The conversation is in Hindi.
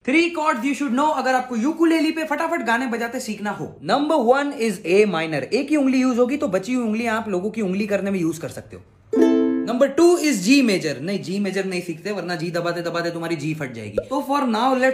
3 कॉर्ड्स यू शुड नो अगर आपको यूकुलेली पे फटाफट गाने बजाते सीखना हो। Number 1 is A minor. एक ही उंगली यूज होगी तो बची हुई उंगली आप लोगों की उंगली करने में यूज कर सकते हो। Number 2 is G major. नहीं, जी मेजर नहीं सीखते वरना जी दबाते दबाते तुम्हारी जी फट जाएगी। तो फॉर नाउ लेट